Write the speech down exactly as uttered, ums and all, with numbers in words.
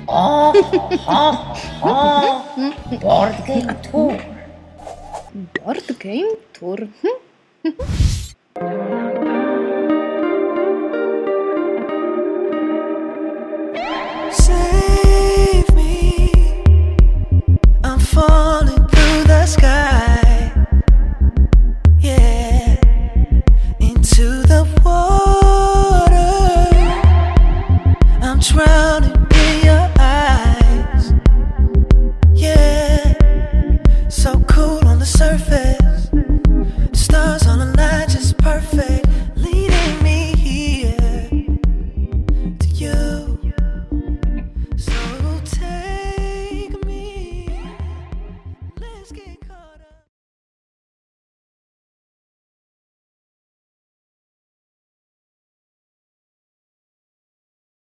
Oh, oh, oh. Board game tour. Board game tour. Save me, I'm falling through the sky, yeah, into the water, I'm drowning